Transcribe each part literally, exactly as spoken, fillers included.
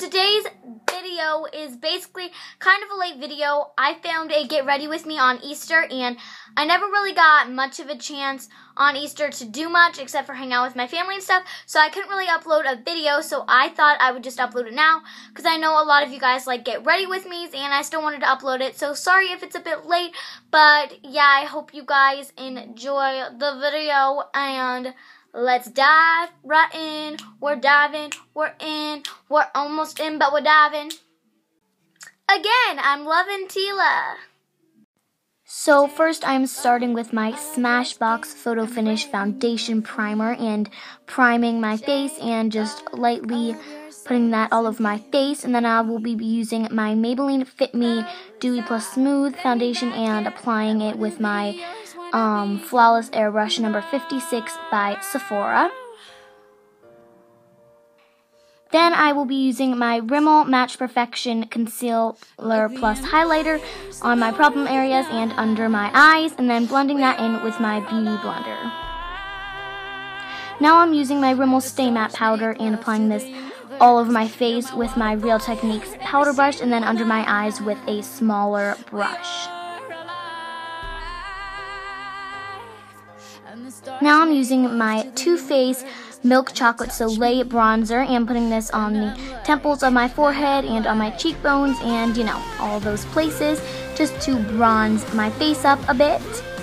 today's video is basically kind of a late video. I filmed a get ready with me on Easter, and I never really got much of a chance on Easter to do much except for hang out with my family and stuff, so I couldn't really upload a video, so I thought I would just upload it now because I know a lot of you guys like get ready with me, and I still wanted to upload it, so sorry if it's a bit late, but yeah, I hope you guys enjoy the video, and let's dive right in. We're diving, we're in, we're almost in, but we're diving. Again, I'm loving Tila. So first I'm starting with my Smashbox Photo Finish Foundation Primer and priming my face and just lightly putting that all over my face. And then I will be using my Maybelline Fit Me Dewy Plus Smooth Foundation and applying it with my Um, Flawless Airbrush number fifty-six by Sephora. Then I will be using my Rimmel Match Perfection Concealer Plus Highlighter on my problem areas and under my eyes, and then blending that in with my Beauty Blender. Now I'm using my Rimmel Stay Matte Powder and applying this all over my face with my Real Techniques powder brush, and then under my eyes with a smaller brush. Now I'm using my Too Faced Milk Chocolate Soleil bronzer and putting this on the temples of my forehead and on my cheekbones and, you know, all those places just to bronze my face up a bit.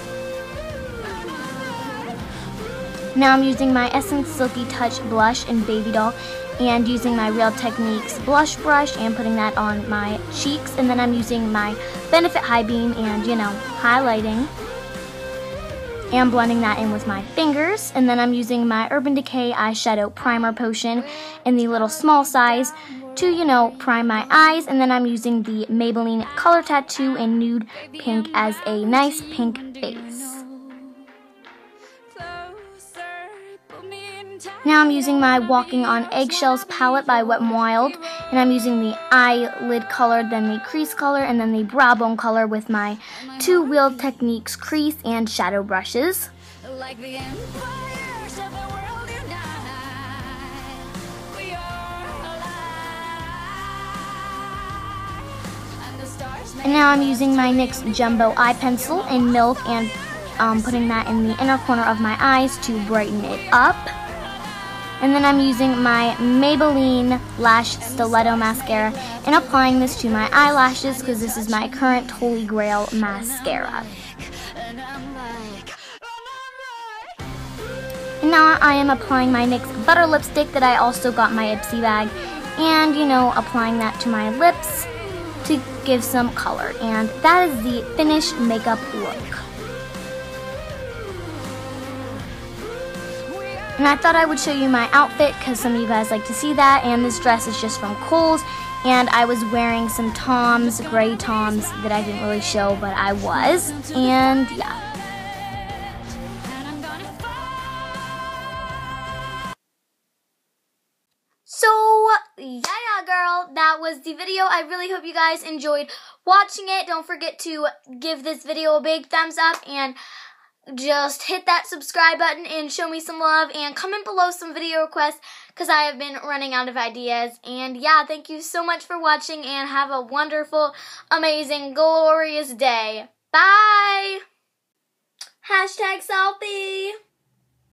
Now I'm using my Essence Silky Touch blush in Baby Doll and using my Real Techniques blush brush and putting that on my cheeks, and then I'm using my Benefit High Beam and, you know, highlighting and blending that in with my fingers. And then I'm using my Urban Decay Eyeshadow Primer Potion in the little small size to, you know, prime my eyes. And then I'm using the Maybelline Color Tattoo in Nude Pink as a nice pink base. Now I'm using my Walking on Eggshells palette by Wet n Wild, and I'm using the eyelid color, then the crease color, and then the brow bone color with my two Real Techniques crease and shadow brushes. Like the empires of the world unite, we are alive. And the stars and now I'm using my N Y X Jumbo Eye Pencil in Milk and um, putting that in the inner corner of my eyes to brighten it up. And then I'm using my Maybelline Lash Stiletto Mascara and applying this to my eyelashes because this is my current Holy Grail mascara. And now I am applying my N Y X Butter Lipstick that I also got in my Ipsy bag, and, you know, applying that to my lips to give some color. And that is the finished makeup look. And I thought I would show you my outfit because some of you guys like to see that. And this dress is just from Kohl's. And I was wearing some Toms, gray Toms that I didn't really show, but I was. And yeah. So, yeah, yeah, girl, that was the video. I really hope you guys enjoyed watching it. Don't forget to give this video a big thumbs up and just hit that subscribe button and show me some love, and comment below some video requests because I have been running out of ideas. And yeah, thank you so much for watching, and have a wonderful, amazing, glorious day. Bye! Hashtag selfie!